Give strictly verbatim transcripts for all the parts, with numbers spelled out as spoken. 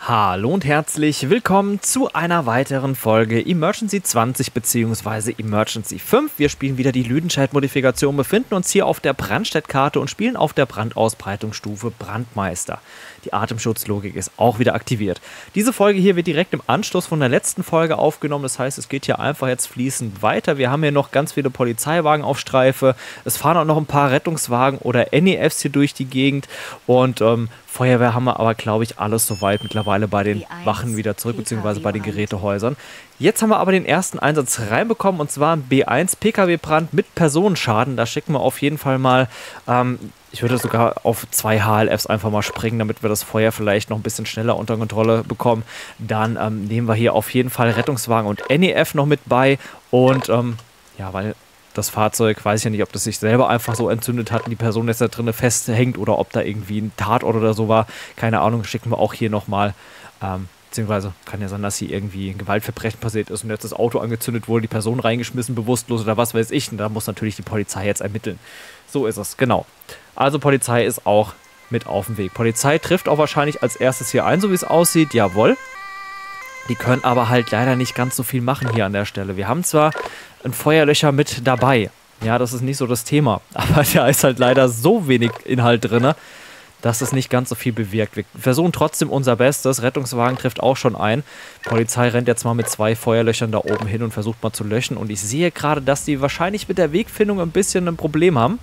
Hallo und herzlich willkommen zu einer weiteren Folge Emergency zwanzig bzw. Emergency fünf. Wir spielen wieder die Lüdenscheid-Modifikation, befinden uns hier auf der Brandstädt-Karte und spielen auf der Brandausbreitungsstufe Brandmeister. Die Atemschutzlogik ist auch wieder aktiviert. Diese Folge hier wird direkt im Anschluss von der letzten Folge aufgenommen. Das heißt, es geht hier einfach jetzt fließend weiter. Wir haben hier noch ganz viele Polizeiwagen auf Streife. Es fahren auch noch ein paar Rettungswagen oder N E Fs hier durch die Gegend. Und ähm, Feuerwehr haben wir aber, glaube ich, alles soweit mittlerweile bei den Wachen wieder zurück, beziehungsweise bei den Gerätehäusern. Jetzt haben wir aber den ersten Einsatz reinbekommen, und zwar B eins P K W-Brand mit Personenschaden. Da schicken wir auf jeden Fall mal, ähm, ich würde sogar auf zwei H L Fs einfach mal springen, damit wir das Feuer vielleicht noch ein bisschen schneller unter Kontrolle bekommen. Dann ähm, nehmen wir hier auf jeden Fall Rettungswagen und N E F noch mit bei. Und ähm, ja, weil das Fahrzeug, weiß ich ja nicht, ob das sich selber einfach so entzündet hat und die Person jetzt da drinnen festhängt oder ob da irgendwie ein Tatort oder so war. Keine Ahnung, schicken wir auch hier nochmal. Ähm, beziehungsweise kann ja sein, dass hier irgendwie ein Gewaltverbrechen passiert ist und jetzt das Auto angezündet wurde, die Person reingeschmissen, bewusstlos oder was weiß ich. Und da muss natürlich die Polizei jetzt ermitteln. So ist es, genau. Also Polizei ist auch mit auf dem Weg. Polizei trifft auch wahrscheinlich als erstes hier ein, so wie es aussieht. Jawohl. Die können aber halt leider nicht ganz so viel machen hier an der Stelle. Wir haben zwar ein Feuerlöscher mit dabei. Ja, das ist nicht so das Thema. Aber da ist halt leider so wenig Inhalt drin, dass es nicht ganz so viel bewirkt. Wir versuchen trotzdem unser Bestes. Rettungswagen trifft auch schon ein. Polizei rennt jetzt mal mit zwei Feuerlöchern da oben hin und versucht mal zu löschen. Und ich sehe gerade, dass die wahrscheinlich mit der Wegfindung ein bisschen ein Problem haben.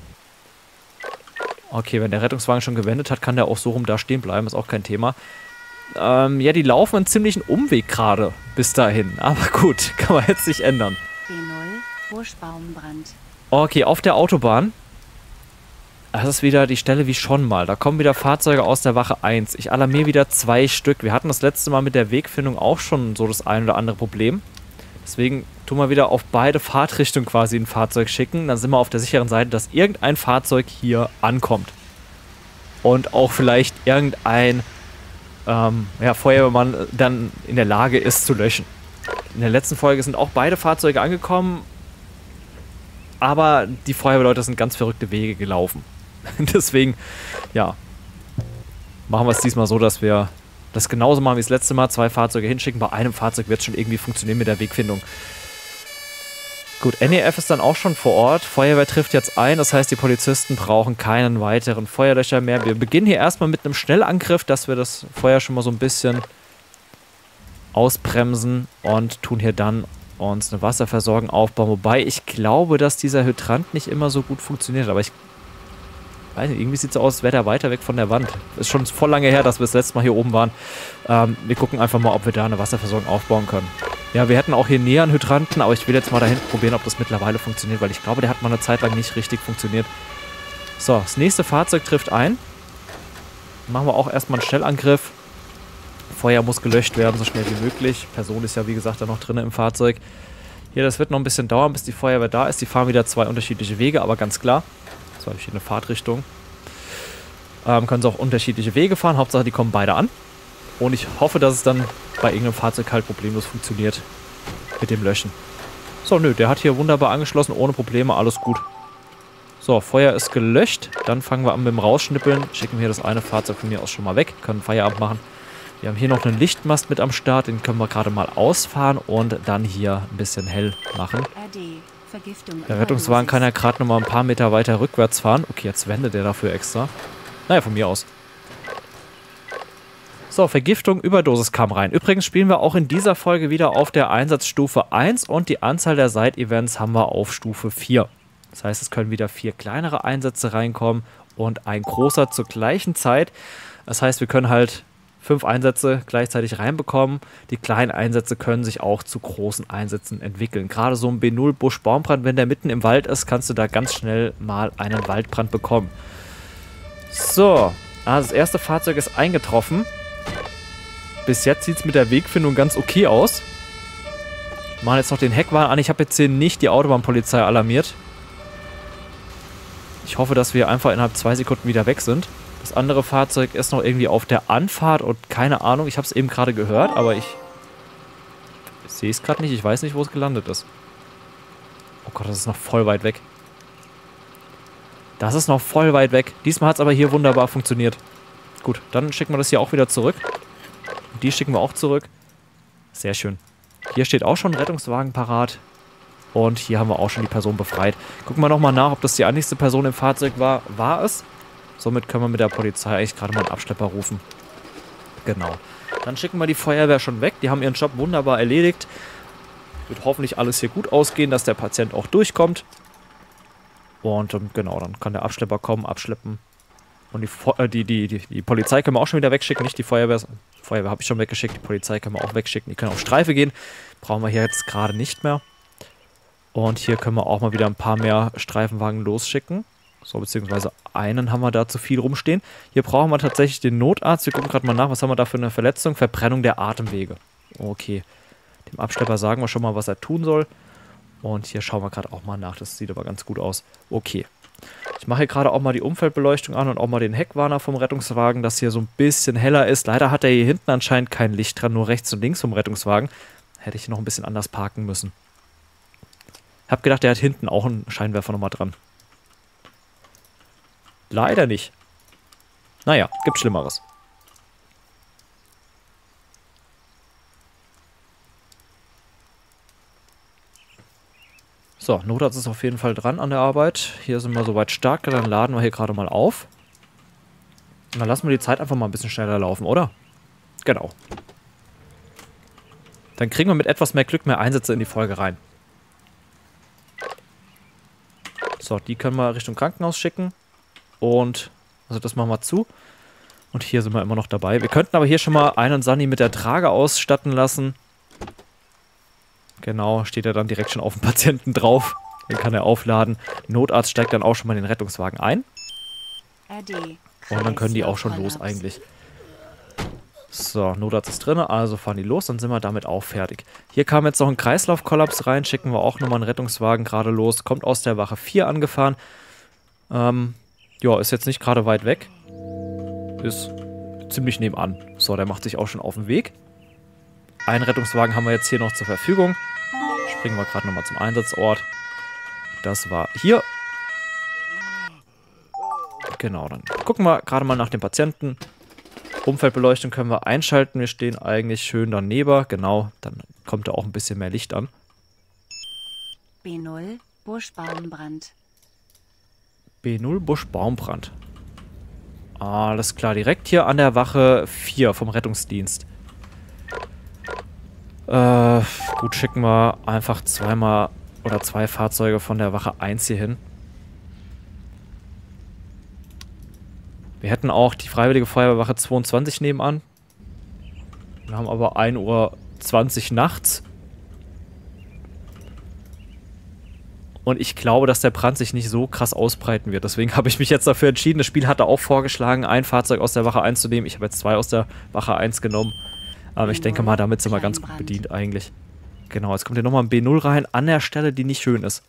Okay, wenn der Rettungswagen schon gewendet hat, kann der auch so rum da stehen bleiben. Ist auch kein Thema. Ähm, ja, die laufen einen ziemlichen Umweg gerade bis dahin. Aber gut, kann man jetzt nicht ändern. B null, Buschbaumbrand. Okay, auf der Autobahn. Das ist wieder die Stelle wie schon mal. Da kommen wieder Fahrzeuge aus der Wache eins. Ich alarmiere wieder zwei Stück. Wir hatten das letzte Mal mit der Wegfindung auch schon so das ein oder andere Problem. Deswegen tun wir wieder auf beide Fahrtrichtungen quasi ein Fahrzeug schicken. Dann sind wir auf der sicheren Seite, dass irgendein Fahrzeug hier ankommt. Und auch vielleicht irgendein ähm, ja, Feuerwehrmann dann in der Lage ist zu löschen. In der letzten Folge sind auch beide Fahrzeuge angekommen. Aber die Feuerwehrleute sind ganz verrückte Wege gelaufen. Deswegen, ja, machen wir es diesmal so, dass wir das genauso machen wie das letzte Mal. Zwei Fahrzeuge hinschicken. Bei einem Fahrzeug wird es schon irgendwie funktionieren mit der Wegfindung. Gut, N E F ist dann auch schon vor Ort. Feuerwehr trifft jetzt ein. Das heißt, die Polizisten brauchen keinen weiteren Feuerlöscher mehr. Wir beginnen hier erstmal mit einem Schnellangriff, dass wir das Feuer schon mal so ein bisschen ausbremsen und tun hier dann uns eine Wasserversorgung aufbauen. Wobei ich glaube, dass dieser Hydrant nicht immer so gut funktioniert. Aber ich weiß nicht, irgendwie sieht es so aus, als wäre der weiter weg von der Wand. Ist schon voll lange her, dass wir das letzte Mal hier oben waren. Ähm, wir gucken einfach mal, ob wir da eine Wasserversorgung aufbauen können. Ja, wir hätten auch hier näher einen Hydranten, aber ich will jetzt mal dahin probieren, ob das mittlerweile funktioniert, weil ich glaube, der hat mal eine Zeit lang nicht richtig funktioniert. So, das nächste Fahrzeug trifft ein. Machen wir auch erstmal einen Schnellangriff. Feuer muss gelöscht werden, so schnell wie möglich. Person ist ja, wie gesagt, da noch drin im Fahrzeug. Hier, das wird noch ein bisschen dauern, bis die Feuerwehr da ist. Die fahren wieder zwei unterschiedliche Wege, aber ganz klar. Zwei verschiedene Fahrtrichtungen. Ähm, können sie auch unterschiedliche Wege fahren. Hauptsache, die kommen beide an. Und ich hoffe, dass es dann bei irgendeinem Fahrzeug halt problemlos funktioniert mit dem Löschen. So, nö, der hat hier wunderbar angeschlossen, ohne Probleme, alles gut. So, Feuer ist gelöscht. Dann fangen wir an mit dem Rausschnippeln. Schicken wir das eine Fahrzeug von mir aus schon mal weg. Können Feierabend machen. Wir haben hier noch einen Lichtmast mit am Start. Den können wir gerade mal ausfahren und dann hier ein bisschen hell machen. Der Rettungswagen kann ja gerade noch mal ein paar Meter weiter rückwärts fahren. Okay, jetzt wendet er dafür extra. Naja, von mir aus. So, Vergiftung, Überdosis kam rein. Übrigens spielen wir auch in dieser Folge wieder auf der Einsatzstufe eins und die Anzahl der Side-Events haben wir auf Stufe vier. Das heißt, es können wieder vier kleinere Einsätze reinkommen und ein großer zur gleichen Zeit. Das heißt, wir können halt fünf Einsätze gleichzeitig reinbekommen. Die kleinen Einsätze können sich auch zu großen Einsätzen entwickeln. Gerade so ein B null Busch-Baumbrand, wenn der mitten im Wald ist, kannst du da ganz schnell mal einen Waldbrand bekommen. So, also das erste Fahrzeug ist eingetroffen. Bis jetzt sieht es mit der Wegfindung ganz okay aus. Wir machen jetzt noch den Heckwarn an. Ich habe jetzt hier nicht die Autobahnpolizei alarmiert. Ich hoffe, dass wir einfach innerhalb zwei Sekunden wieder weg sind. Das andere Fahrzeug ist noch irgendwie auf der Anfahrt und keine Ahnung. Ich habe es eben gerade gehört, aber ich, ich sehe es gerade nicht. Ich weiß nicht, wo es gelandet ist. Oh Gott, das ist noch voll weit weg. Das ist noch voll weit weg. Diesmal hat es aber hier wunderbar funktioniert. Gut, dann schicken wir das hier auch wieder zurück. die schicken wir auch zurück. Sehr schön. Hier steht auch schon ein Rettungswagen parat. Und hier haben wir auch schon die Person befreit. Gucken wir nochmal nach, ob das die einzigste Person im Fahrzeug war. War es? Somit können wir mit der Polizei eigentlich gerade mal einen Abschlepper rufen. Genau. Dann schicken wir die Feuerwehr schon weg. Die haben ihren Job wunderbar erledigt. Wird hoffentlich alles hier gut ausgehen, dass der Patient auch durchkommt. Und ähm, genau, dann kann der Abschlepper kommen, abschleppen. Und die, äh, die, die, die, die Polizei können wir auch schon wieder wegschicken. Nicht die Feuerwehr. Die Feuerwehr habe ich schon weggeschickt. Die Polizei können wir auch wegschicken. Die können auf Streife gehen. Brauchen wir hier jetzt gerade nicht mehr. Und hier können wir auch mal wieder ein paar mehr Streifenwagen losschicken. So, beziehungsweise einen haben wir da zu viel rumstehen. Hier brauchen wir tatsächlich den Notarzt. Wir gucken gerade mal nach, was haben wir da für eine Verletzung? Verbrennung der Atemwege. Okay. Dem Abschlepper sagen wir schon mal, was er tun soll. Und hier schauen wir gerade auch mal nach. Das sieht aber ganz gut aus. Okay. Ich mache hier gerade auch mal die Umfeldbeleuchtung an und auch mal den Heckwarner vom Rettungswagen, dass hier so ein bisschen heller ist. Leider hat er hier hinten anscheinend kein Licht dran, nur rechts und links vom Rettungswagen. Hätte ich noch ein bisschen anders parken müssen. Ich habe gedacht, der hat hinten auch einen Scheinwerfer nochmal dran. Leider nicht. Naja, gibt Schlimmeres. So, Notarzt ist auf jeden Fall dran an der Arbeit. Hier sind wir soweit stark, dann laden wir hier gerade mal auf. Und dann lassen wir die Zeit einfach mal ein bisschen schneller laufen, oder? Genau. Dann kriegen wir mit etwas mehr Glück mehr Einsätze in die Folge rein. So, die können wir Richtung Krankenhaus schicken. Und, also das machen wir zu. Und hier sind wir immer noch dabei. Wir könnten aber hier schon mal einen Sunny mit der Trage ausstatten lassen. Genau, steht er dann direkt schon auf dem Patienten drauf. Den kann er aufladen. Notarzt steigt dann auch schon mal in den Rettungswagen ein. Und dann können die auch schon los eigentlich. So, Notarzt ist drin, also fahren die los, dann sind wir damit auch fertig. Hier kam jetzt noch ein Kreislaufkollaps rein, schicken wir auch nochmal einen Rettungswagen gerade los. Kommt aus der Wache vier angefahren. Ähm, ja, ist jetzt nicht gerade weit weg. Ist ziemlich nebenan. So, der macht sich auch schon auf den Weg. Einen Rettungswagen haben wir jetzt hier noch zur Verfügung. Springen wir gerade nochmal zum Einsatzort. Das war hier. Genau, dann gucken wir gerade mal nach dem Patienten. Umfeldbeleuchtung können wir einschalten. Wir stehen eigentlich schön daneben. Genau, dann kommt da auch ein bisschen mehr Licht an. B null, Buschbaumbrand. B null, Buschbaumbrand. Alles klar, direkt hier an der Wache vier vom Rettungsdienst. Äh, gut, schicken wir einfach zweimal oder zwei Fahrzeuge von der Wache eins hier hin. Wir hätten auch die Freiwillige Feuerwehrwache zweiundzwanzig nebenan. Wir haben aber ein Uhr zwanzig nachts. Und ich glaube, dass der Brand sich nicht so krass ausbreiten wird. Deswegen habe ich mich jetzt dafür entschieden. Das Spiel hatte auch vorgeschlagen, ein Fahrzeug aus der Wache eins zu nehmen. Ich habe jetzt zwei aus der Wache eins genommen. Aber ich denke mal, damit sind wir ganz gut bedient eigentlich. Genau, jetzt kommt hier nochmal ein B null rein, an der Stelle, die nicht schön ist.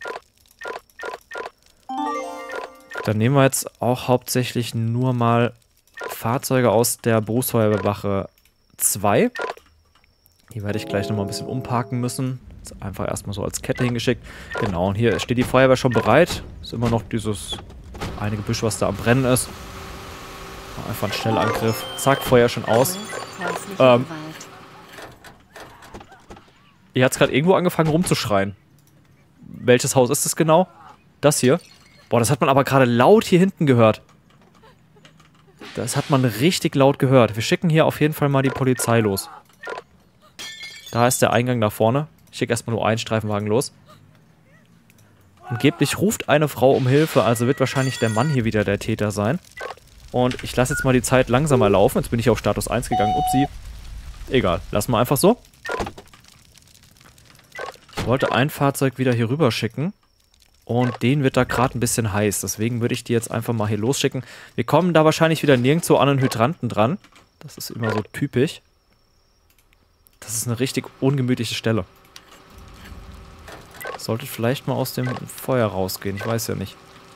Dann nehmen wir jetzt auch hauptsächlich nur mal Fahrzeuge aus der Berufsfeuerwehrwache zwei. Die werde ich gleich nochmal ein bisschen umparken müssen. Jetzt einfach erstmal so als Kette hingeschickt. Genau, und hier steht die Feuerwehr schon bereit. Ist immer noch dieses eine Gebüsch, was da am Brennen ist. Einfach ein Schnellangriff. Zack, Feuer schon aus. Ähm, hier hat es gerade irgendwo angefangen rumzuschreien. Welches Haus ist es genau? Das hier. Boah, das hat man aber gerade laut hier hinten gehört. Das hat man richtig laut gehört. Wir schicken hier auf jeden Fall mal die Polizei los. Da ist der Eingang nach vorne. Ich schicke erstmal nur einen Streifenwagen los. Angeblich ruft eine Frau um Hilfe, also wird wahrscheinlich der Mann hier wieder der Täter sein. Und ich lasse jetzt mal die Zeit langsamer laufen. Jetzt bin ich auf Status eins gegangen. Upsi. Egal. Lassen wir einfach so. Ich wollte ein Fahrzeug wieder hier rüber schicken. Und den wird da gerade ein bisschen heiß. Deswegen würde ich die jetzt einfach mal hier losschicken. Wir kommen da wahrscheinlich wieder nirgendwo an einen Hydranten dran. Das ist immer so typisch. Das ist eine richtig ungemütliche Stelle. Solltet vielleicht mal aus dem Feuer rausgehen. Ich weiß ja nicht.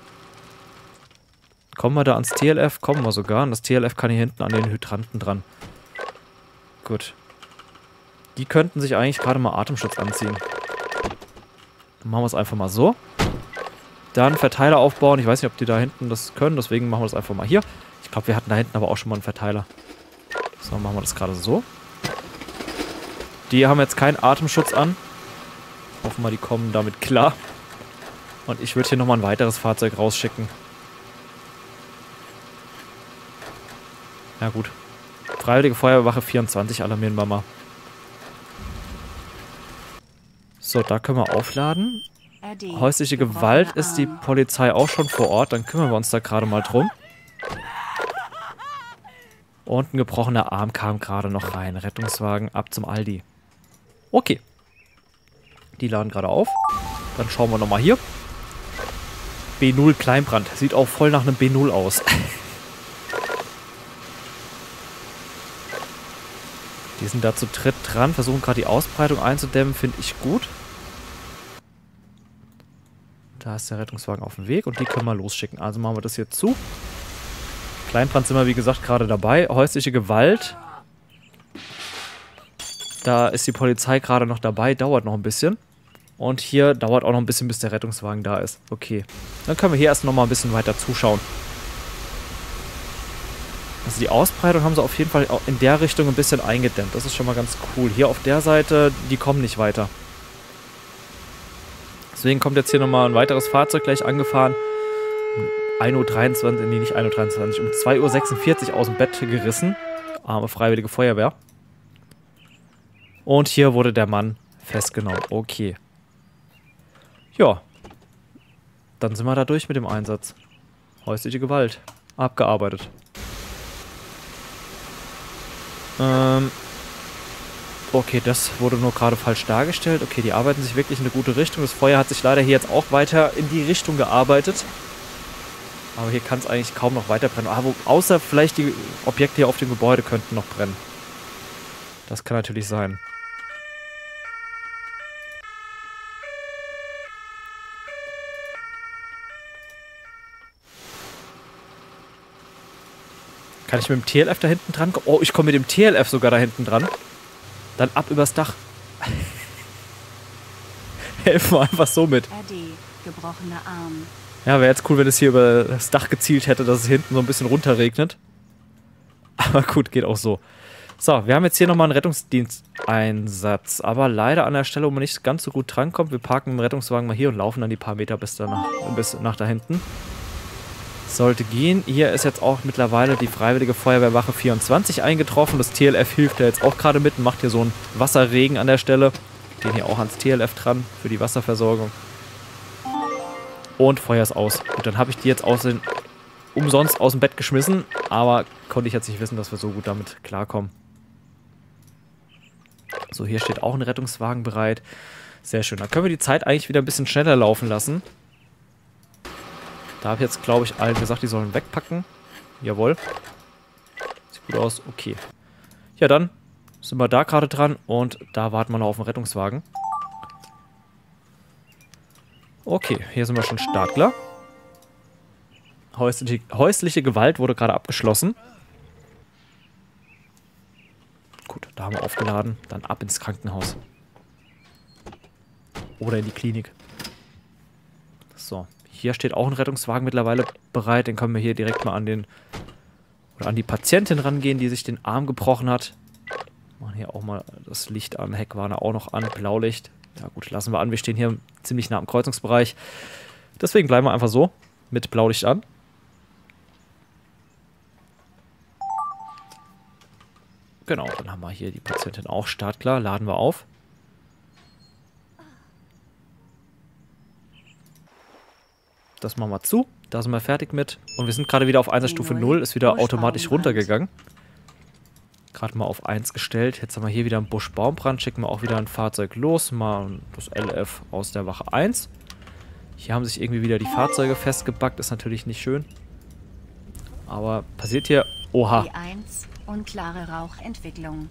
Kommen wir da ans T L F? Kommen wir sogar. Und das T L F kann hier hinten an den Hydranten dran. Gut. Die könnten sich eigentlich gerade mal Atemschutz anziehen. Dann machen wir es einfach mal so. Dann Verteiler aufbauen. Ich weiß nicht, ob die da hinten das können. Deswegen machen wir das einfach mal hier. Ich glaube, wir hatten da hinten aber auch schon mal einen Verteiler. So, machen wir das gerade so. Die haben jetzt keinen Atemschutz an. Hoffen wir, die kommen damit klar. Und ich würde hier nochmal ein weiteres Fahrzeug rausschicken. Ja gut. Freiwillige Feuerwehrwache vierundzwanzig alarmieren wir mal. So, da können wir aufladen. Häusliche Gewalt ist die Polizei auch schon vor Ort. Dann kümmern wir uns da gerade mal drum. Und ein gebrochener Arm kam gerade noch rein. Rettungswagen ab zum Aldi. Okay. Die laden gerade auf. Dann schauen wir nochmal hier. B null Kleinbrand. Sieht auch voll nach einem B null aus. Die sind da zu dritt dran. Versuchen gerade die Ausbreitung einzudämmen. Finde ich gut. Da ist der Rettungswagen auf dem Weg. Und die können wir losschicken. Also machen wir das hier zu. Kleinbrand sind wir, wie gesagt, gerade dabei. Häusliche Gewalt. Da ist die Polizei gerade noch dabei. Dauert noch ein bisschen. Und hier dauert auch noch ein bisschen, bis der Rettungswagen da ist. Okay. Dann können wir hier erst noch mal ein bisschen weiter zuschauen. Also die Ausbreitung haben sie auf jeden Fall auch in der Richtung ein bisschen eingedämmt. Das ist schon mal ganz cool. Hier auf der Seite, die kommen nicht weiter. Deswegen kommt jetzt hier nochmal ein weiteres Fahrzeug gleich angefahren. ein Uhr dreiundzwanzig, nee, nicht ein Uhr dreiundzwanzig, um zwei Uhr sechsundvierzig aus dem Bett gerissen. Arme Freiwillige Feuerwehr. Und hier wurde der Mann festgenommen. Okay. Ja. Dann sind wir da durch mit dem Einsatz. Häusliche Gewalt. Abgearbeitet. Ähm. Okay, das wurde nur gerade falsch dargestellt. Okay, die arbeiten sich wirklich in eine gute Richtung. Das Feuer hat sich leider hier jetzt auch weiter in die Richtung gearbeitet. Aber hier kann es eigentlich kaum noch weiter brennen. Aber außer vielleicht die Objekte hier auf dem Gebäude könnten noch brennen. Das kann natürlich sein. Kann ich mit dem T L F da hinten dran kommen? Oh, ich komme mit dem T L F sogar da hinten dran. Dann ab übers Dach. Helfen wir einfach so mit. R D, gebrochener Arm. Ja, wäre jetzt cool, wenn es hier über das Dach gezielt hätte, dass es hinten so ein bisschen runterregnet. Aber gut, geht auch so. So, wir haben jetzt hier nochmal einen Rettungsdiensteinsatz. Aber leider an der Stelle, wo man nicht ganz so gut drankommt. Wir parken den Rettungswagen mal hier und laufen dann die paar Meter bis, danach, bis nach da hinten. Sollte gehen. Hier ist jetzt auch mittlerweile die Freiwillige Feuerwehrwache vierundzwanzig eingetroffen. Das T L F hilft ja jetzt auch gerade mit und macht hier so einen Wasserregen an der Stelle. Gehen hier auch ans T L F dran für die Wasserversorgung. Und Feuer ist aus. Gut, dann habe ich die jetzt aus den, umsonst aus dem Bett geschmissen. Aber konnte ich jetzt nicht wissen, dass wir so gut damit klarkommen. So, hier steht auch ein Rettungswagen bereit. Sehr schön. Dann können wir die Zeit eigentlich wieder ein bisschen schneller laufen lassen. Da habe ich jetzt, glaube ich, allen gesagt, die sollen wegpacken. Jawohl. Sieht gut aus. Okay. Ja, dann sind wir da gerade dran und da warten wir noch auf den Rettungswagen. Okay, hier sind wir schon startklar. Häusliche, häusliche Gewalt wurde gerade abgeschlossen. Gut, da haben wir aufgeladen. Dann ab ins Krankenhaus. Oder in die Klinik. So. Hier steht auch ein Rettungswagen mittlerweile bereit. Den können wir hier direkt mal an den oder an die Patientin rangehen, die sich den Arm gebrochen hat. Machen hier auch mal das Licht an. Heckwarner auch noch an. Blaulicht. Ja gut, lassen wir an. Wir stehen hier ziemlich nah am Kreuzungsbereich. Deswegen bleiben wir einfach so mit Blaulicht an. Genau, dann haben wir hier die Patientin auch startklar. Laden wir auf. Das machen wir zu. Da sind wir fertig mit. Und wir sind gerade wieder auf Einsatzstufe null. Ist wieder automatisch runtergegangen. Gerade mal auf eins gestellt. Jetzt haben wir hier wieder einen Buschbaumbrand. Schicken wir auch wieder ein Fahrzeug los. Mal das L F aus der Wache eins. Hier haben sich irgendwie wieder die Fahrzeuge festgebackt. Ist natürlich nicht schön. Aber passiert hier... Oha. B eins, unklare Rauchentwicklung.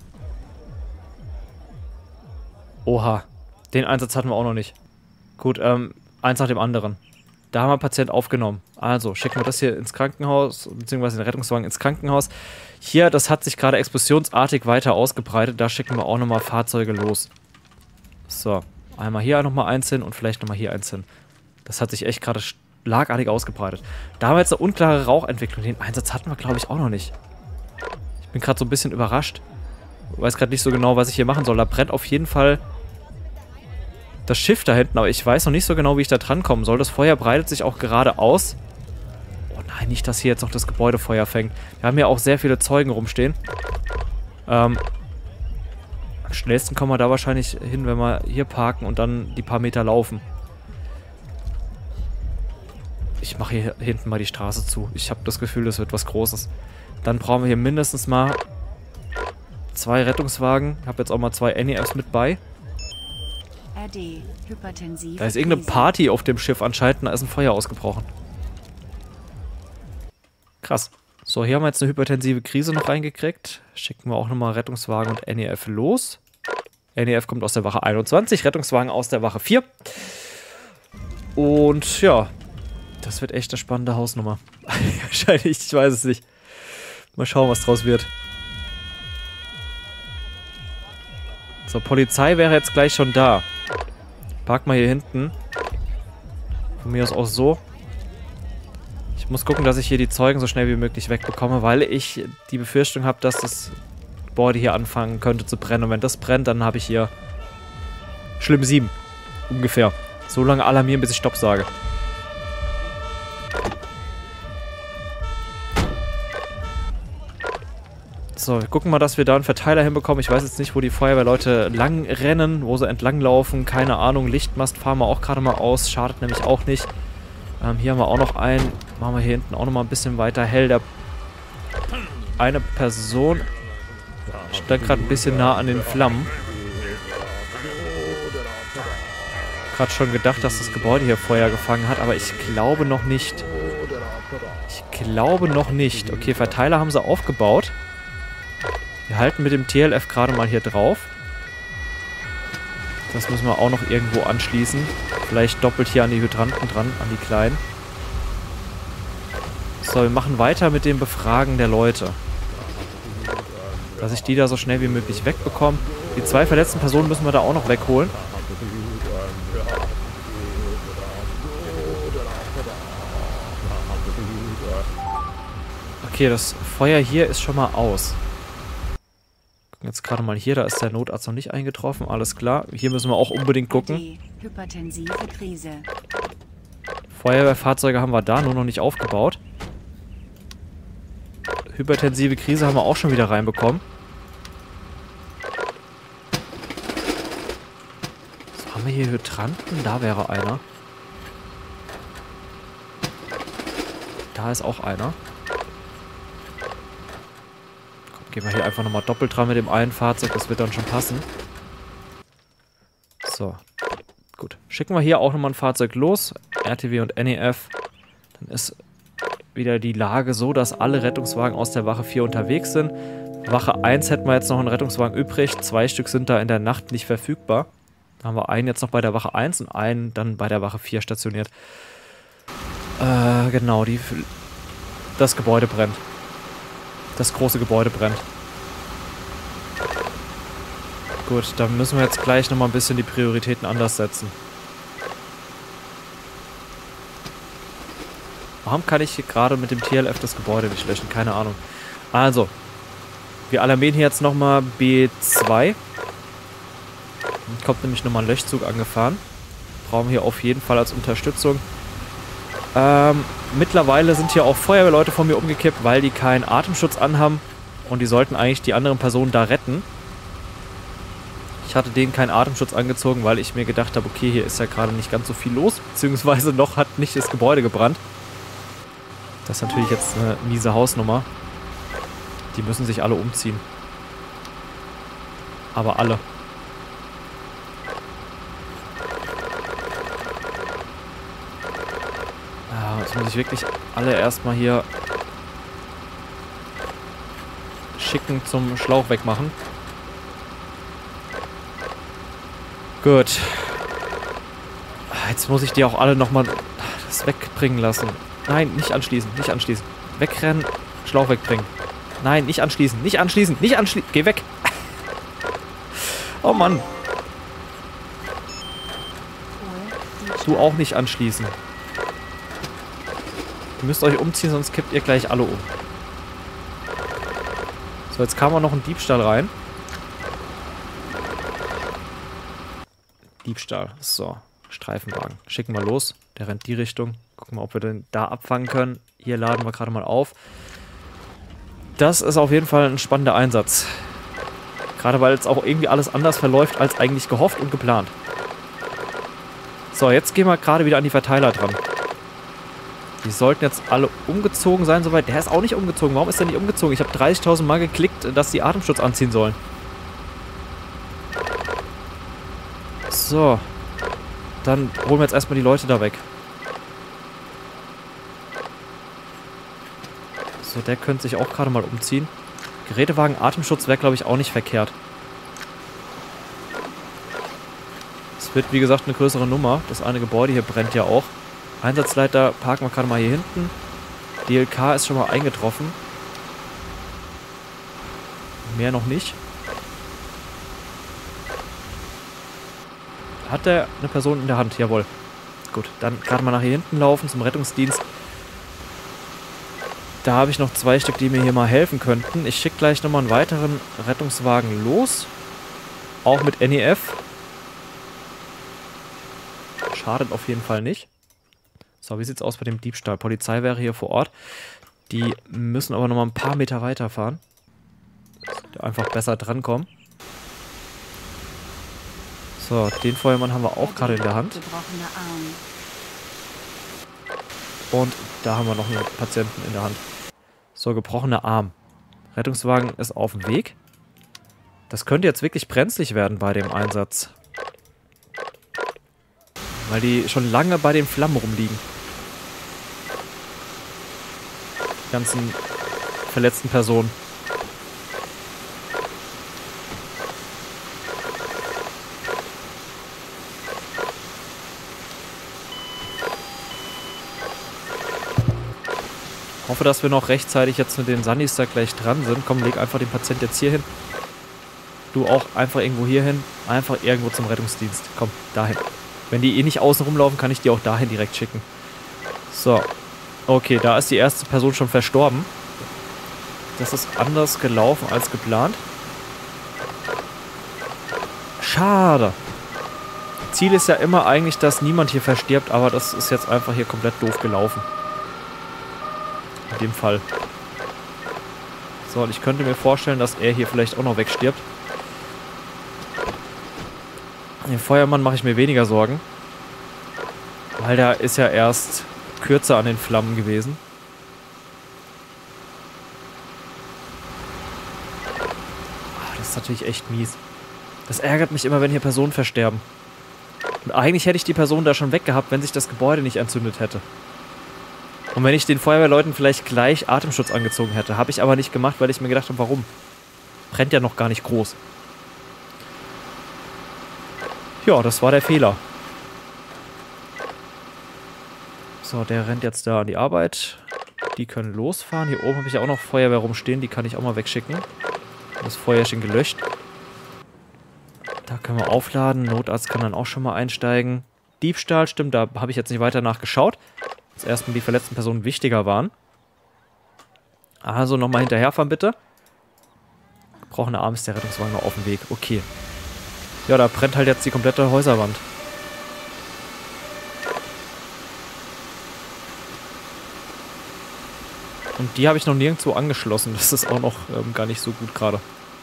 Oha. Den Einsatz hatten wir auch noch nicht. Gut, ähm, eins nach dem anderen. Da haben wir einen Patient aufgenommen. Also, schicken wir das hier ins Krankenhaus, beziehungsweise den Rettungswagen ins Krankenhaus. Hier, das hat sich gerade explosionsartig weiter ausgebreitet. Da schicken wir auch nochmal Fahrzeuge los. So, einmal hier nochmal eins hin und vielleicht nochmal hier eins hin. Das hat sich echt gerade schlagartig ausgebreitet. Da haben wir jetzt eine unklare Rauchentwicklung. Den Einsatz hatten wir, glaube ich, auch noch nicht. Ich Bin gerade so ein bisschen überrascht. Weiß gerade nicht so genau, was ich hier machen soll. Da brennt auf jeden Fall das Schiff da hinten, aber ich weiß noch nicht so genau, wie ich da dran kommen soll. Das Feuer breitet sich auch gerade aus. Oh nein, nicht, dass hier jetzt noch das Gebäudefeuer fängt. Wir haben ja auch sehr viele Zeugen rumstehen. Ähm, am schnellsten kommen wir da wahrscheinlich hin, wenn wir hier parken und dann die paar Meter laufen. Ich mache hier hinten mal die Straße zu. Ich habe das Gefühl, das wird was Großes. Dann brauchen wir hier mindestens mal zwei Rettungswagen. Ich habe jetzt auch mal zwei N E Fs mit bei. R D, hypertensive Da ist irgendeine Krise. Party auf dem Schiff anscheinend. Da ist ein Feuer ausgebrochen. Krass. So, hier haben wir jetzt eine hypertensive Krise noch reingekriegt. Schicken wir auch nochmal Rettungswagen und N E F los. N E F kommt aus der Wache einundzwanzig, Rettungswagen aus der Wache vier. Und ja, das wird echt eine spannende Hausnummer. Wahrscheinlich, ich weiß es nicht. Mal schauen, was draus wird. So, Polizei wäre jetzt gleich schon da. Park mal hier hinten. Von mir aus auch so. Ich muss gucken, dass ich hier die Zeugen so schnell wie möglich wegbekomme, weil ich die Befürchtung habe, dass das Gebäude hier anfangen könnte zu brennen. Und wenn das brennt, dann habe ich hier schlimm sieben. Ungefähr. So lange alarmieren, bis ich Stopp sage. So, wir gucken mal, dass wir da einen Verteiler hinbekommen. Ich weiß jetzt nicht, wo die Feuerwehrleute lang rennen, wo sie entlang laufen. Keine Ahnung. Lichtmast fahren wir auch gerade mal aus. Schadet nämlich auch nicht. Ähm, hier haben wir auch noch einen. Machen wir hier hinten auch noch mal ein bisschen weiter hell. Der eine Person stand gerade ein bisschen nah an den Flammen. Gerade schon gedacht, dass das Gebäude hier Feuer gefangen hat, aber ich glaube noch nicht. Ich glaube noch nicht. Okay, Verteiler haben sie aufgebaut. Wir halten mit dem T L F gerade mal hier drauf. Das müssen wir auch noch irgendwo anschließen. Vielleicht doppelt hier an die Hydranten dran, an die kleinen. So, wir machen weiter mit dem Befragen der Leute. Dass ich die da so schnell wie möglich wegbekomme. Die zwei verletzten Personen müssen wir da auch noch wegholen. Okay, das Feuer hier ist schon mal aus. Jetzt gerade mal hier, da ist der Notarzt noch nicht eingetroffen, alles klar. Hier müssen wir auch unbedingt gucken. R D, hypertensive Krise. Feuerwehrfahrzeuge haben wir da, nur noch nicht aufgebaut. Hypertensive Krise haben wir auch schon wieder reinbekommen. So, haben wir hier Hydranten? Da wäre einer. Da ist auch einer. Gehen wir hier einfach nochmal doppelt dran mit dem einen Fahrzeug. Das wird dann schon passen. So. Gut. Schicken wir hier auch nochmal ein Fahrzeug los. R T W und N E F. Dann ist wieder die Lage so, dass alle Rettungswagen aus der Wache vier unterwegs sind. Wache eins hätten wir jetzt noch einen Rettungswagen übrig. Zwei Stück sind da in der Nacht nicht verfügbar. Da haben wir einen jetzt noch bei der Wache eins und einen dann bei der Wache vier stationiert. Äh, genau. Die, das Gebäude brennt. Das große Gebäude brennt. Gut, dann müssen wir jetzt gleich nochmal ein bisschen die Prioritäten anders setzen. Warum kann ich hier gerade mit dem T L F das Gebäude nicht löschen? Keine Ahnung. Also, wir alarmieren hier jetzt nochmal B zwei. Kommt nämlich nochmal ein Löschzug angefahren. Brauchen wir hier auf jeden Fall als Unterstützung. Ähm, mittlerweile sind hier auch Feuerwehrleute von mir umgekippt, weil die keinen Atemschutz anhaben. Und die sollten eigentlich die anderen Personen da retten. Ich hatte denen keinen Atemschutz angezogen, weil ich mir gedacht habe, okay, hier ist ja gerade nicht ganz so viel los. Beziehungsweise noch hat nicht das Gebäude gebrannt. Das ist natürlich jetzt eine miese Hausnummer. Die müssen sich alle umziehen. Aber alle. Jetzt muss ich wirklich alle erstmal hier schicken zum Schlauch wegmachen. Gut. Jetzt muss ich die auch alle nochmal das wegbringen lassen. Nein, nicht anschließen, nicht anschließen. Wegrennen, Schlauch wegbringen. Nein, nicht anschließen, nicht anschließen, nicht anschließen. Geh weg. Oh Mann. Du auch nicht anschließen. Ihr müsst euch umziehen, sonst kippt ihr gleich alle um. So, jetzt kam auch noch ein Diebstahl rein. Diebstahl. So, Streifenwagen. Schicken wir los. Der rennt die Richtung. Gucken wir, ob wir den da abfangen können. Hier laden wir gerade mal auf. Das ist auf jeden Fall ein spannender Einsatz. Gerade weil jetzt auch irgendwie alles anders verläuft, als eigentlich gehofft und geplant. So, jetzt gehen wir gerade wieder an die Verteiler dran. Die sollten jetzt alle umgezogen sein, soweit. Der ist auch nicht umgezogen. Warum ist der nicht umgezogen? Ich habe dreißigtausend Mal geklickt, dass die Atemschutz anziehen sollen. So. Dann holen wir jetzt erstmal die Leute da weg. So, der könnte sich auch gerade mal umziehen. Gerätewagen Atemschutz wäre, glaube ich, auch nicht verkehrt. Es wird, wie gesagt, eine größere Nummer. Das eine Gebäude hier brennt ja auch. Einsatzleiter parken wir gerade mal hier hinten. D L K ist schon mal eingetroffen. Mehr noch nicht. Hat der eine Person in der Hand? Jawohl. Gut, dann gerade mal nach hier hinten laufen zum Rettungsdienst. Da habe ich noch zwei Stück, die mir hier mal helfen könnten. Ich schicke gleich nochmal einen weiteren Rettungswagen los. Auch mit N E F. Schadet auf jeden Fall nicht. So, wie sieht es aus bei dem Diebstahl? Polizei wäre hier vor Ort. Die müssen aber nochmal ein paar Meter weiterfahren. Einfach besser drankommen. So, den Feuermann haben wir auch gerade in der Hand. Und da haben wir noch einen Patienten in der Hand. So, gebrochener Arm. Rettungswagen ist auf dem Weg. Das könnte jetzt wirklich brenzlig werden bei dem Einsatz. Weil die schon lange bei den Flammen rumliegen. Die ganzen verletzten Personen. Ich hoffe, dass wir noch rechtzeitig jetzt mit den Sunnies da gleich dran sind. Komm, leg einfach den Patienten jetzt hier hin. Du auch einfach irgendwo hier hin. Einfach irgendwo zum Rettungsdienst. Komm, dahin. Wenn die eh nicht außen rumlaufen, kann ich die auch dahin direkt schicken. So. Okay, da ist die erste Person schon verstorben. Das ist anders gelaufen als geplant. Schade. Ziel ist ja immer eigentlich, dass niemand hier verstirbt, aber das ist jetzt einfach hier komplett doof gelaufen. In dem Fall. So, und ich könnte mir vorstellen, dass er hier vielleicht auch noch wegstirbt. Den Feuermann mache ich mir weniger Sorgen. Weil der ist ja erst kürzer an den Flammen gewesen. Ach, das ist natürlich echt mies. Das ärgert mich immer, wenn hier Personen versterben. Und eigentlich hätte ich die Person da schon weggehabt, wenn sich das Gebäude nicht entzündet hätte. Und wenn ich den Feuerwehrleuten vielleicht gleich Atemschutz angezogen hätte. Habe ich aber nicht gemacht, weil ich mir gedacht habe, warum? Brennt ja noch gar nicht groß. Ja, das war der Fehler. So, der rennt jetzt da an die Arbeit. Die können losfahren. Hier oben habe ich ja auch noch Feuerwehr rumstehen. Die kann ich auch mal wegschicken. Das Feuerchen gelöscht. Da können wir aufladen. Notarzt kann dann auch schon mal einsteigen. Diebstahl, stimmt, da habe ich jetzt nicht weiter nachgeschaut. Dass erstmal die verletzten Personen wichtiger waren. Also nochmal hinterherfahren, bitte. Gebrochener Arm ist der Rettungswagen noch auf dem Weg. Okay. Ja, da brennt halt jetzt die komplette Häuserwand. Und die habe ich noch nirgendwo angeschlossen. Das ist auch noch ähm, gar nicht so gut gerade.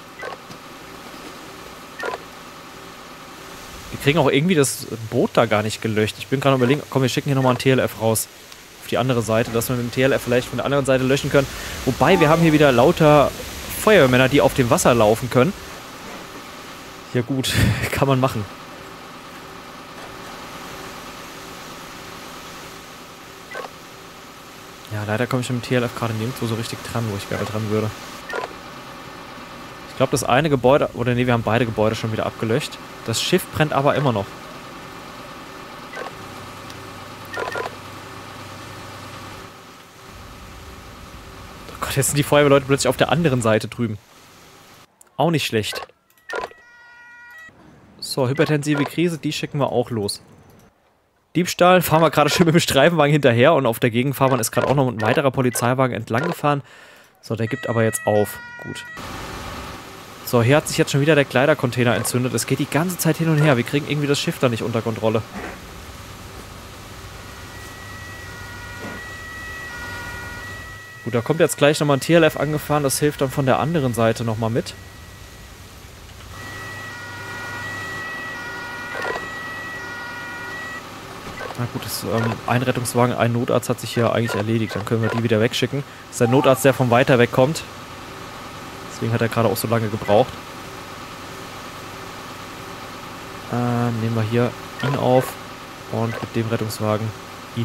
Wir kriegen auch irgendwie das Boot da gar nicht gelöscht. Ich bin gerade überlegen, komm, wir schicken hier nochmal ein T L F raus. Auf die andere Seite, dass wir mit dem T L F vielleicht von der anderen Seite löschen können. Wobei, wir haben hier wieder lauter Feuerwehrmänner, die auf dem Wasser laufen können. Ja gut, kann man machen. Ja, leider komme ich mit dem T L F gerade nirgendwo so richtig dran, wo ich gerne dran würde. Ich glaube, das eine Gebäude... Oder nee, wir haben beide Gebäude schon wieder abgelöscht. Das Schiff brennt aber immer noch. Oh Gott, jetzt sind die Feuerwehrleute plötzlich auf der anderen Seite drüben. Auch nicht schlecht. So, hypertensive Krise, die schicken wir auch los. Diebstahl, fahren wir gerade schön mit dem Streifenwagen hinterher und auf der Gegenfahrbahn ist gerade auch noch ein weiterer Polizeiwagen entlang gefahren. So, der gibt aber jetzt auf. Gut. So, hier hat sich jetzt schon wieder der Kleidercontainer entzündet. Es geht die ganze Zeit hin und her. Wir kriegen irgendwie das Schiff da nicht unter Kontrolle. Gut, da kommt jetzt gleich nochmal ein T L F angefahren. Das hilft dann von der anderen Seite nochmal mit. Na gut, das, ähm, ein Rettungswagen, ein Notarzt hat sich hier eigentlich erledigt. Dann können wir die wieder wegschicken. Das ist der Notarzt, der von weiter weg kommt. Deswegen hat er gerade auch so lange gebraucht. Ähm, nehmen wir hier ihn auf und mit dem Rettungswagen ihn.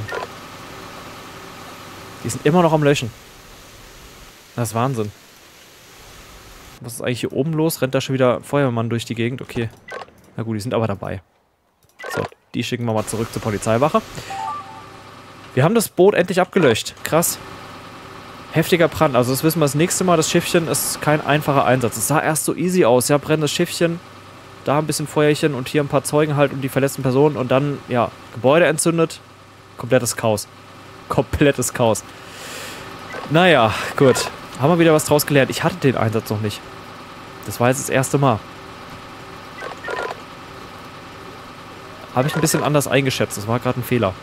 Die sind immer noch am Löschen. Das ist Wahnsinn. Was ist eigentlich hier oben los? Rennt da schon wieder Feuerwehrmann durch die Gegend? Okay. Na gut, die sind aber dabei. So, die schicken wir mal zurück zur Polizeiwache. Wir haben das Boot endlich abgelöscht. Krass. Heftiger Brand. Also das wissen wir das nächste Mal. Das Schiffchen ist kein einfacher Einsatz. Es sah erst so easy aus. Ja, brennendes Schiffchen. Da ein bisschen Feuerchen und hier ein paar Zeugen halt und die verletzten Personen. Und dann, ja, Gebäude entzündet. Komplettes Chaos. Komplettes Chaos. Naja, gut. Haben wir wieder was draus gelernt. Ich hatte den Einsatz noch nicht. Das war jetzt das erste Mal. Habe ich ein bisschen anders eingeschätzt. Das war gerade ein Fehler.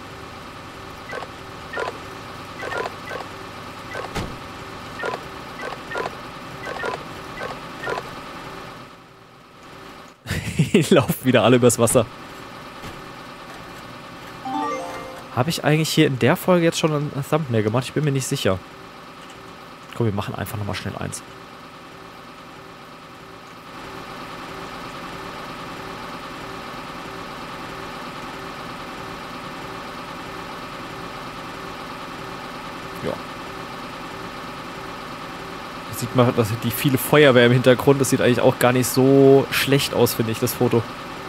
Die laufen wieder alle übers Wasser. Habe ich eigentlich hier in der Folge jetzt schon ein Thumbnail gemacht? Ich bin mir nicht sicher. Komm, wir machen einfach nochmal schnell eins. Ja. Da sieht man, dass die viele Feuerwehr im Hintergrund, das sieht eigentlich auch gar nicht so schlecht aus, finde ich, das Foto.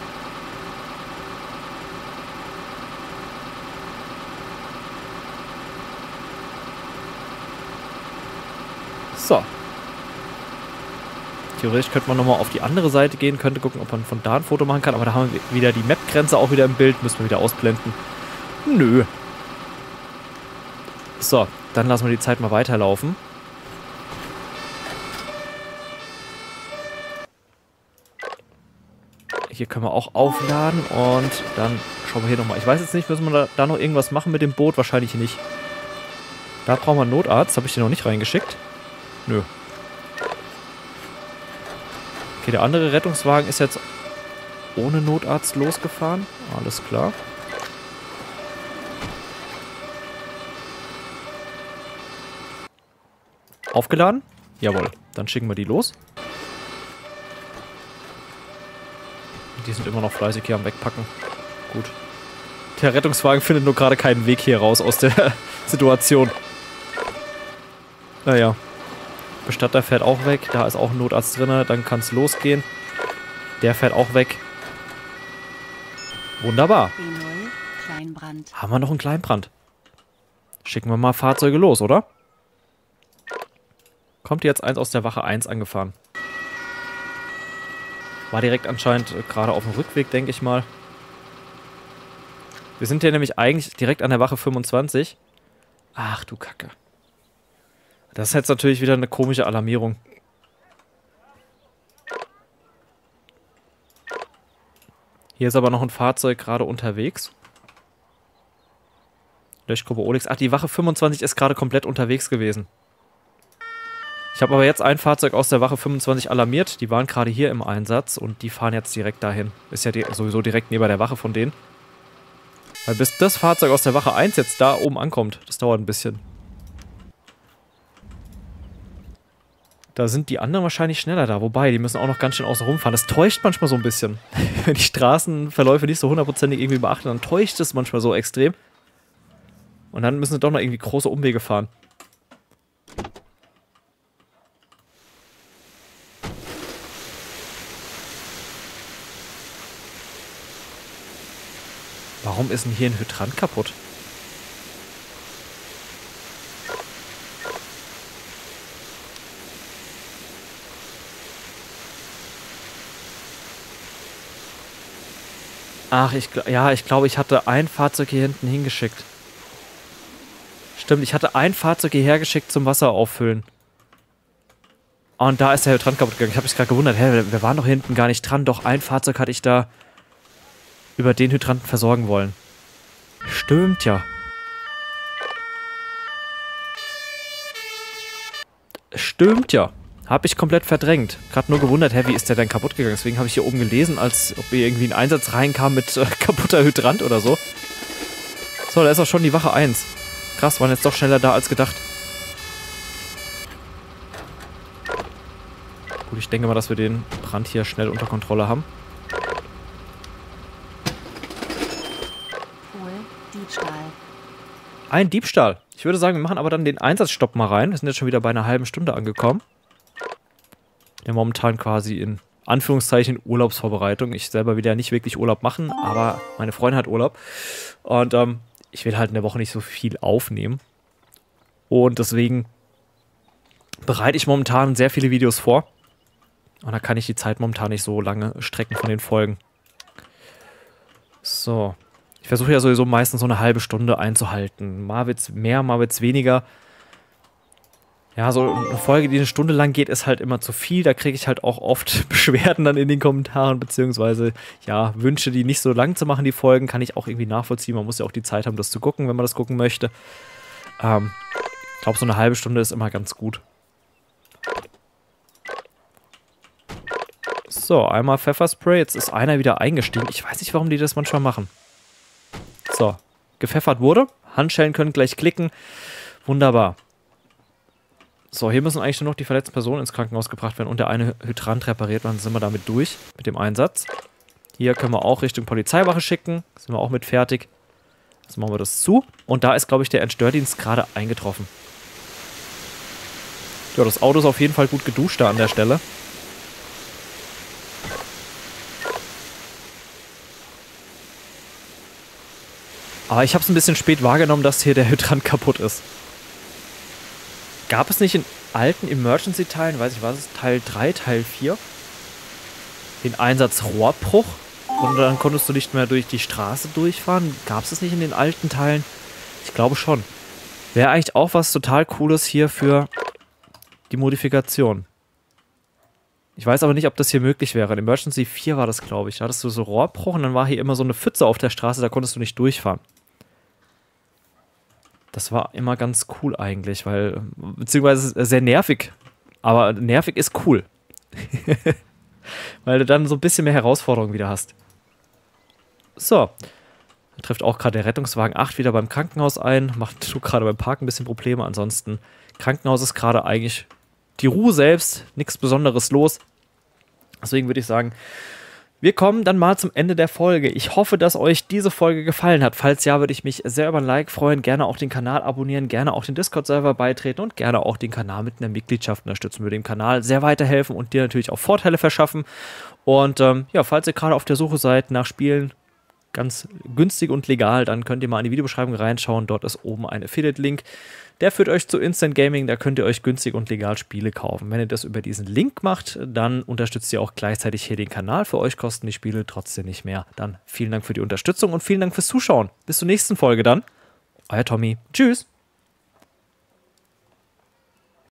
So. Theoretisch könnte man nochmal auf die andere Seite gehen, könnte gucken, ob man von da ein Foto machen kann, aber da haben wir wieder die Map-Grenze auch wieder im Bild, müssen wir wieder ausblenden. Nö. So, dann lassen wir die Zeit mal weiterlaufen. Hier können wir auch aufladen und dann schauen wir hier nochmal. Ich weiß jetzt nicht, müssen wir da, da noch irgendwas machen mit dem Boot? Wahrscheinlich nicht. Da brauchen wir einen Notarzt, habe ich den noch nicht reingeschickt. Nö. Okay, der andere Rettungswagen ist jetzt ohne Notarzt losgefahren. Alles klar. Aufgeladen? Jawohl. Dann schicken wir die los. Die sind immer noch fleißig hier am Wegpacken. Gut. Der Rettungswagen findet nur gerade keinen Weg hier raus aus der Situation. Naja. Bestatter fährt auch weg. Da ist auch ein Notarzt drin. Dann kann es losgehen. Der fährt auch weg. Wunderbar. B null, Kleinbrand. Haben wir noch einen Kleinbrand. Schicken wir mal Fahrzeuge los, oder? Kommt jetzt eins aus der Wache eins angefahren. War direkt anscheinend äh, gerade auf dem Rückweg, denke ich mal. Wir sind hier nämlich eigentlich direkt an der Wache fünfundzwanzig. Ach du Kacke. Das ist jetzt natürlich wieder eine komische Alarmierung. Hier ist aber noch ein Fahrzeug gerade unterwegs. Löschgruppe Olix. Ach, die Wache fünfundzwanzig ist gerade komplett unterwegs gewesen. Ich habe aber jetzt ein Fahrzeug aus der Wache fünfundzwanzig alarmiert. Die waren gerade hier im Einsatz und die fahren jetzt direkt dahin. Ist ja di- sowieso direkt neben der Wache von denen. Weil bis das Fahrzeug aus der Wache eins jetzt da oben ankommt, das dauert ein bisschen. Da sind die anderen wahrscheinlich schneller da. Wobei, die müssen auch noch ganz schön außen rumfahren. Das täuscht manchmal so ein bisschen. Wenn die Straßenverläufe nicht so hundertprozentig irgendwie beachten, dann täuscht es manchmal so extrem. Und dann müssen sie doch noch irgendwie große Umwege fahren. Warum ist denn hier ein Hydrant kaputt? Ach, ich, ja, ich glaube, ich hatte ein Fahrzeug hier hinten hingeschickt. Stimmt, ich hatte ein Fahrzeug hierher geschickt zum Wasser auffüllen. Und da ist der Hydrant kaputt gegangen. Ich habe mich gerade gewundert, hä, wir waren doch hinten gar nicht dran. Doch ein Fahrzeug hatte ich da über den Hydranten versorgen wollen. Stimmt ja. Stimmt ja. Habe ich komplett verdrängt. Gerade nur gewundert, hä, wie ist der denn kaputt gegangen? Deswegen habe ich hier oben gelesen, als ob hier irgendwie ein Einsatz reinkam mit äh, kaputter Hydrant oder so. So, da ist auch schon die Wache eins. Krass, waren jetzt doch schneller da als gedacht. Gut, ich denke mal, dass wir den Brand hier schnell unter Kontrolle haben. Wohl, Diebstahl. Ein Diebstahl. Ich würde sagen, wir machen aber dann den Einsatzstopp mal rein. Wir sind jetzt schon wieder bei einer halben Stunde angekommen. Ja, momentan quasi in Anführungszeichen Urlaubsvorbereitung. Ich selber will ja nicht wirklich Urlaub machen, aber meine Freundin hat Urlaub. Und ähm, ich will halt in der Woche nicht so viel aufnehmen. Und deswegen bereite ich momentan sehr viele Videos vor. Und da kann ich die Zeit momentan nicht so lange strecken von den Folgen. So. Ich versuche ja sowieso meistens so eine halbe Stunde einzuhalten. Mal wird's mehr, mal wird's weniger. Ja, so eine Folge, die eine Stunde lang geht, ist halt immer zu viel. Da kriege ich halt auch oft Beschwerden dann in den Kommentaren, beziehungsweise, ja, Wünsche, die nicht so lang zu machen, die Folgen, kann ich auch irgendwie nachvollziehen. Man muss ja auch die Zeit haben, das zu gucken, wenn man das gucken möchte. Ähm, ich glaube, so eine halbe Stunde ist immer ganz gut. So, einmal Pfefferspray. Jetzt ist einer wieder eingestiegen. Ich weiß nicht, warum die das manchmal machen. So, gepfeffert wurde. Handschellen können gleich klicken. Wunderbar. So, hier müssen eigentlich nur noch die verletzten Personen ins Krankenhaus gebracht werden und der eine Hydrant repariert. Dann sind wir damit durch mit dem Einsatz. Hier können wir auch Richtung Polizeiwache schicken. Sind wir auch mit fertig. Jetzt machen wir das zu. Und da ist, glaube ich, der Entstördienst gerade eingetroffen. Ja, das Auto ist auf jeden Fall gut geduscht da an der Stelle. Aber ich habe es ein bisschen spät wahrgenommen, dass hier der Hydrant kaputt ist. Gab es nicht in alten Emergency-Teilen, weiß ich was, ist Teil drei, Teil vier, den Einsatz Rohrbruch? Und dann konntest du nicht mehr durch die Straße durchfahren? Gab es das nicht in den alten Teilen? Ich glaube schon. Wäre eigentlich auch was total Cooles hier für die Modifikation. Ich weiß aber nicht, ob das hier möglich wäre. In Emergency vier war das, glaube ich. Da hattest du so Rohrbruch und dann war hier immer so eine Pfütze auf der Straße, da konntest du nicht durchfahren. Das war immer ganz cool eigentlich, weil, beziehungsweise sehr nervig. Aber nervig ist cool. Weil du dann so ein bisschen mehr Herausforderungen wieder hast. So. Da trifft auch gerade der Rettungswagen acht wieder beim Krankenhaus ein. Macht gerade beim Parken ein bisschen Probleme. Ansonsten, Krankenhaus ist gerade eigentlich die Ruhe selbst. Nichts Besonderes los. Deswegen würde ich sagen, wir kommen dann mal zum Ende der Folge. Ich hoffe, dass euch diese Folge gefallen hat. Falls ja, würde ich mich sehr über ein Like freuen. Gerne auch den Kanal abonnieren, gerne auch den Discord-Server beitreten und gerne auch den Kanal mit einer Mitgliedschaft unterstützen. Würde dem Kanal sehr weiterhelfen und dir natürlich auch Vorteile verschaffen. Und ähm, ja, falls ihr gerade auf der Suche seid nach Spielen, ganz günstig und legal, dann könnt ihr mal in die Videobeschreibung reinschauen. Dort ist oben ein Affiliate-Link. Der führt euch zu Instant Gaming, da könnt ihr euch günstig und legal Spiele kaufen. Wenn ihr das über diesen Link macht, dann unterstützt ihr auch gleichzeitig hier den Kanal. Für euch kosten die Spiele trotzdem nicht mehr. Dann vielen Dank für die Unterstützung und vielen Dank fürs Zuschauen. Bis zur nächsten Folge dann. Euer Tommy. Tschüss.